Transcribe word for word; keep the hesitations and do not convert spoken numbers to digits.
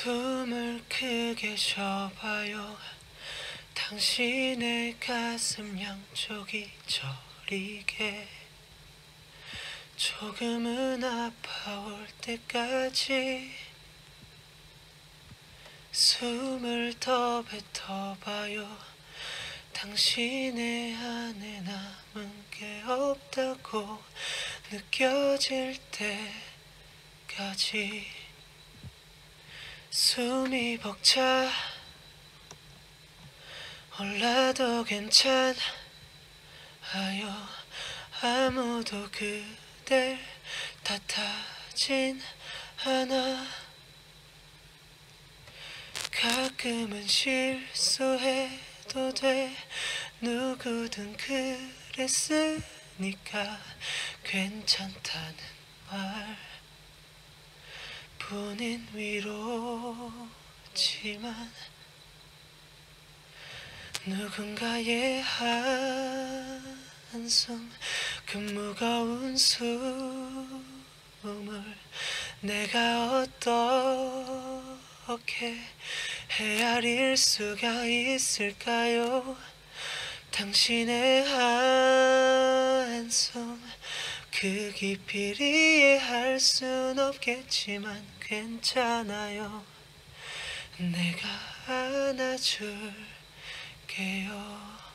숨을 크게 쉬어봐요. 당신의 가슴 양쪽이 저리게 조금은 아파올 때까지 숨을 더 뱉어봐요. 당신의 안에 남은 게 없다고 느껴질 때까지 숨이 벅차 올라도 괜찮아요. 아무도 그댈 탓하진 않아. 가끔은 실수해도 돼. 누구든 그랬으니까 괜찮다는 말 뿐인 위로지만 누군가의 한숨 그 무거운 숨을 내가 어떻게 헤아릴 수가 있을까요? 당신의 한숨 그 깊이를 이해할 순 없겠지만 괜찮아요. 내가 안아줄게요.